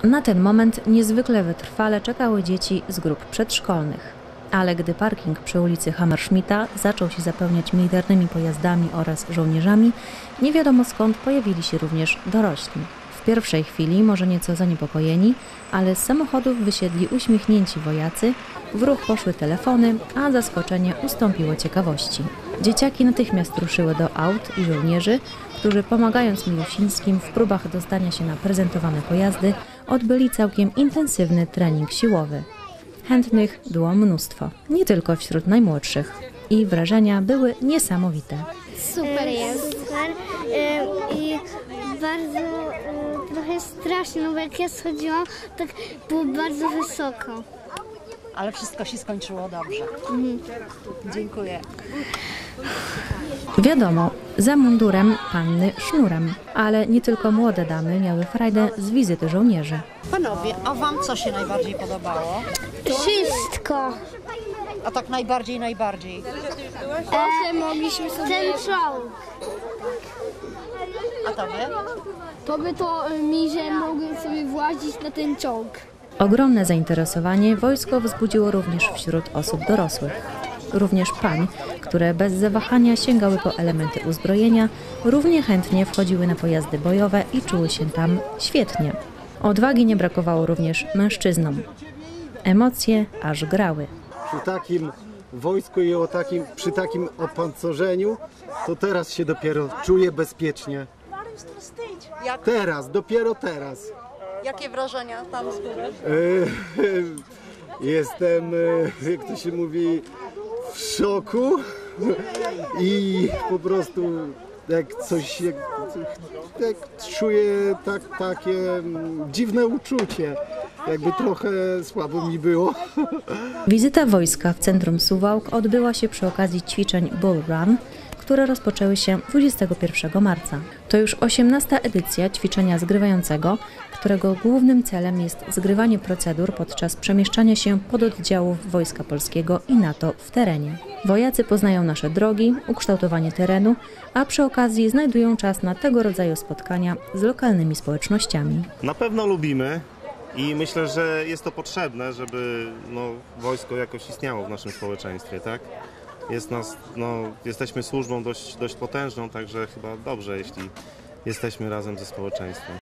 Na ten moment niezwykle wytrwale czekały dzieci z grup przedszkolnych. Ale gdy parking przy ulicy Hammerschmidta zaczął się zapełniać militarnymi pojazdami oraz żołnierzami, nie wiadomo skąd pojawili się również dorośli. W pierwszej chwili może nieco zaniepokojeni, ale z samochodów wysiedli uśmiechnięci wojacy, w ruch poszły telefony, a zaskoczenie ustąpiło ciekawości. Dzieciaki natychmiast ruszyły do aut i żołnierzy, którzy pomagając milusińskim w próbach dostania się na prezentowane pojazdy, odbyli całkiem intensywny trening siłowy. Chętnych było mnóstwo, nie tylko wśród najmłodszych. I wrażenia były niesamowite. Super jest. Super. I bardzo trochę strasznie, no bo jak ja schodziłam, tak było bardzo wysoko. Ale wszystko się skończyło dobrze. Dziękuję. Wiadomo, za mundurem panny sznurem, ale nie tylko młode damy miały frajdę z wizyty żołnierzy. Panowie, a wam co się najbardziej podobało? Wszystko. A tak najbardziej? Mogliśmy sobie... Ten czołg. A tobie? To by to mi, że mogłem sobie włazić na ten czołg. Ogromne zainteresowanie wojsko wzbudziło również wśród osób dorosłych. Również pań, które bez zawahania sięgały po elementy uzbrojenia, równie chętnie wchodziły na pojazdy bojowe i czuły się tam świetnie. Odwagi nie brakowało również mężczyznom. Emocje aż grały. Przy takim wojsku i przy takim opancerzeniu, to teraz się dopiero czuję bezpiecznie. Dopiero teraz. Jakie wrażenia tam z góry? Jestem, jak to się mówi, w szoku i po prostu jak czuję takie dziwne uczucie, jakby trochę słabo mi było. Wizyta wojska w centrum Suwałk odbyła się przy okazji ćwiczeń Bull Run, które rozpoczęły się 21 marca. To już 18. edycja ćwiczenia zgrywającego, którego głównym celem jest zgrywanie procedur podczas przemieszczania się pododdziałów Wojska Polskiego i NATO w terenie. Wojacy poznają nasze drogi, ukształtowanie terenu, a przy okazji znajdują czas na tego rodzaju spotkania z lokalnymi społecznościami. Na pewno lubimy i myślę, że jest to potrzebne, żeby wojsko jakoś istniało w naszym społeczeństwie, tak? Jesteśmy służbą dość potężną, także chyba dobrze, jeśli jesteśmy razem ze społeczeństwem.